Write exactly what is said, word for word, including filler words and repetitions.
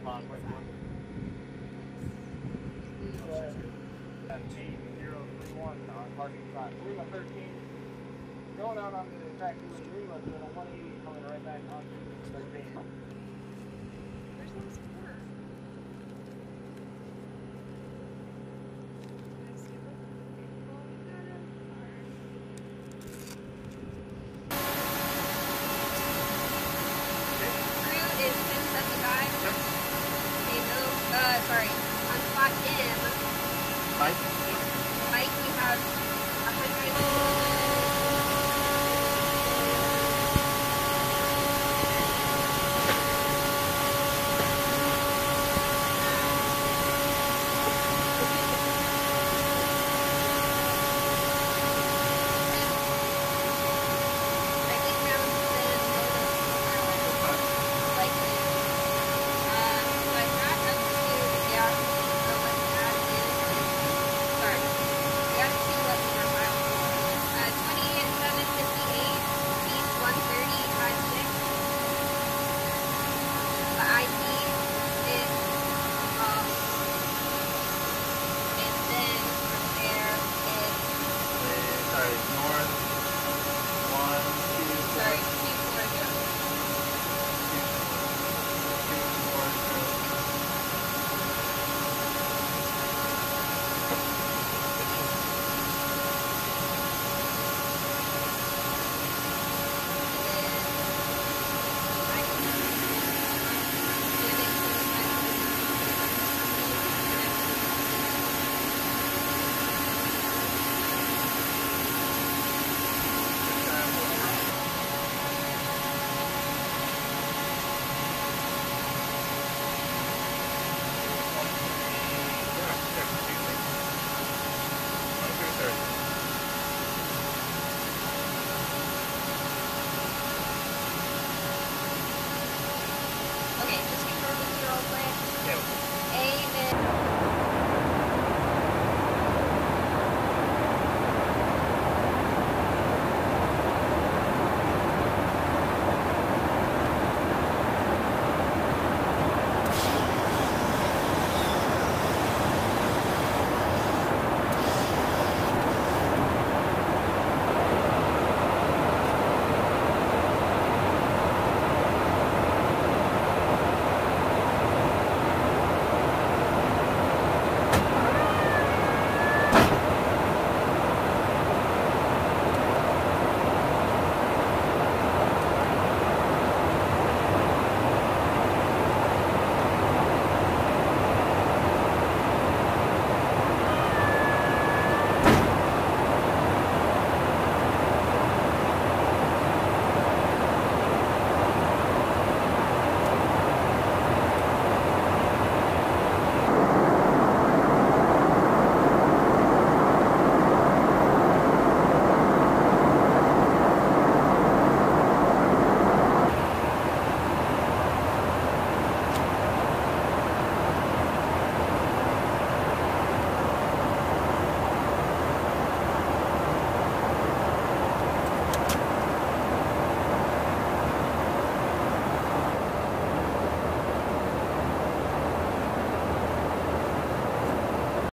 on, wait, wait. eight zero three one on parking spot. Lima thirteen. Going out on the track to Lima, doing a one eighty, coming right back onto thirteen. There's no support. Crew is ten seventy-five. Okay, no, uh, sorry, on spot M. Mike?